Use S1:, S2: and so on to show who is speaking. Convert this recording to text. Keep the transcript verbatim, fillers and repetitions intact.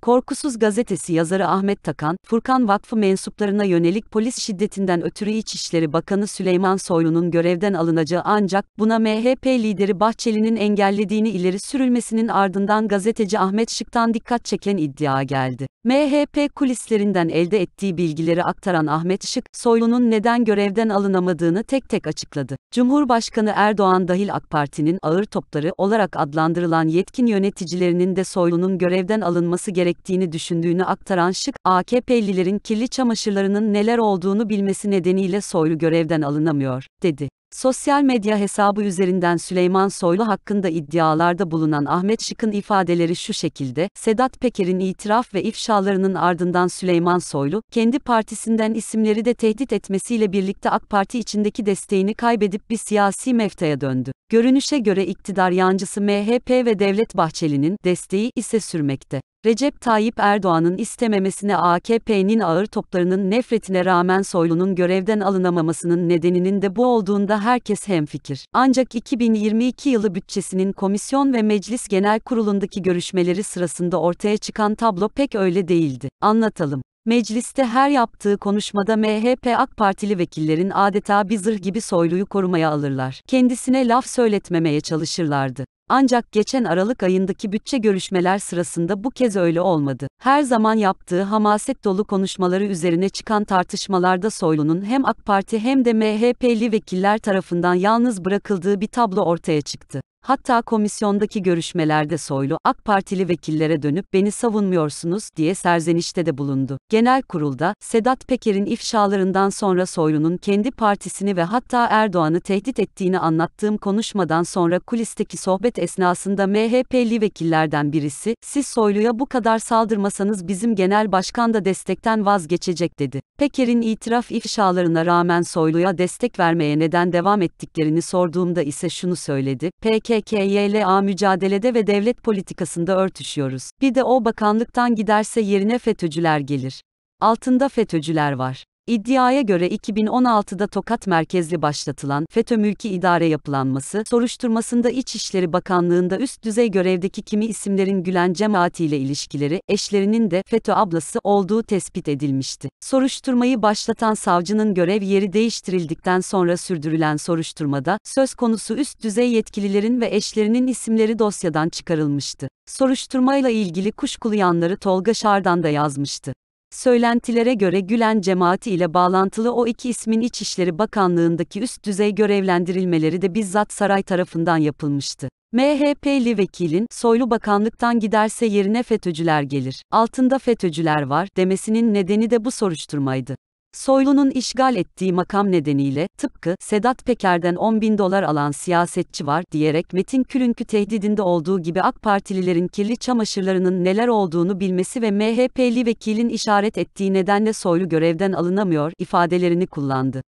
S1: Korkusuz Gazetesi yazarı Ahmet Takan, Furkan Vakfı mensuplarına yönelik polis şiddetinden ötürü İçişleri Bakanı Süleyman Soylu'nun görevden alınacağı ancak buna M H P lideri Bahçeli'nin engellediğini ileri sürülmesinin ardından gazeteci Ahmet Şık'tan dikkat çeken iddia geldi. M H P kulislerinden elde ettiği bilgileri aktaran Ahmet Şık, Soylu'nun neden görevden alınamadığını tek tek açıkladı. Cumhurbaşkanı Erdoğan dahil AK Parti'nin ağır topları olarak adlandırılan yetkin yöneticilerinin de Soylu'nun görevden alınması gerektiğini düşündüğünü aktaran Şık, A K P'lilerin kirli çamaşırlarının neler olduğunu bilmesi nedeniyle Soylu görevden alınamıyor, dedi. Sosyal medya hesabı üzerinden Süleyman Soylu hakkında iddialarda bulunan Ahmet Şık'ın ifadeleri şu şekilde: Sedat Peker'in itiraf ve ifşalarının ardından Süleyman Soylu, kendi partisinden isimleri de tehdit etmesiyle birlikte AK Parti içindeki desteğini kaybedip bir siyasi meftaya döndü. Görünüşe göre iktidar yancısı M H P ve Devlet Bahçeli'nin desteği ise sürmekte. Recep Tayyip Erdoğan'ın istememesine A K P'nin ağır toplarının nefretine rağmen Soylu'nun görevden alınamamasının nedeninin de bu olduğunda herkes hemfikir. Ancak iki bin yirmi iki yılı bütçesinin komisyon ve meclis genel kurulundaki görüşmeleri sırasında ortaya çıkan tablo pek öyle değildi. Anlatalım. Mecliste her yaptığı konuşmada M H P AK Partili vekillerin adeta bir zırh gibi Soylu'yu korumaya alırlar. Kendisine laf söyletmemeye çalışırlardı. Ancak geçen Aralık ayındaki bütçe görüşmeler sırasında bu kez öyle olmadı. Her zaman yaptığı hamaset dolu konuşmaları üzerine çıkan tartışmalarda Soylu'nun hem AK Parti hem de M H P'li vekiller tarafından yalnız bırakıldığı bir tablo ortaya çıktı. Hatta komisyondaki görüşmelerde Soylu, AK Partili vekillere dönüp "Beni savunmuyorsunuz" diye serzenişte de bulundu. Genel kurulda, Sedat Peker'in ifşalarından sonra Soylu'nun kendi partisini ve hatta Erdoğan'ı tehdit ettiğini anlattığım konuşmadan sonra kulisteki sohbet esnasında M H P'li vekillerden birisi, "Siz Soylu'ya bu kadar saldırmasanız bizim genel başkan da destekten vazgeçecek" dedi. Peker'in itiraf ifşalarına rağmen Soylu'ya destek vermeye neden devam ettiklerini sorduğumda ise şunu söyledi: P K K Y L A mücadelede ve devlet politikasında örtüşüyoruz. Bir de o bakanlıktan giderse yerine FETÖ'cüler gelir. Altında FETÖ'cüler var. İddiaya göre iki bin on altıda Tokat merkezli başlatılan FETÖ mülki idare yapılanması soruşturmasında İçişleri Bakanlığı'nda üst düzey görevdeki kimi isimlerin Gülen cemaatiyle ilişkileri, eşlerinin de FETÖ ablası olduğu tespit edilmişti. Soruşturmayı başlatan savcının görev yeri değiştirildikten sonra sürdürülen soruşturmada, söz konusu üst düzey yetkililerin ve eşlerinin isimleri dosyadan çıkarılmıştı. Soruşturmayla ilgili kuşkulu yanları Tolga Şardan da yazmıştı. Söylentilere göre Gülen cemaati ile bağlantılı o iki ismin İçişleri Bakanlığı'ndaki üst düzey görevlendirilmeleri de bizzat saray tarafından yapılmıştı. M H P'li vekilin, "Soylu bakanlıktan giderse yerine FETÖ'cüler gelir, altında FETÖ'cüler var" demesinin nedeni de bu soruşturmaydı. Soylu'nun işgal ettiği makam nedeniyle, tıpkı Sedat Peker'den on bin dolar alan siyasetçi var diyerek Metin Külünkü tehdidinde olduğu gibi AK Partililerin kirli çamaşırlarının neler olduğunu bilmesi ve M H P'li vekilin işaret ettiği nedenle Soylu görevden alınamıyor ifadelerini kullandı.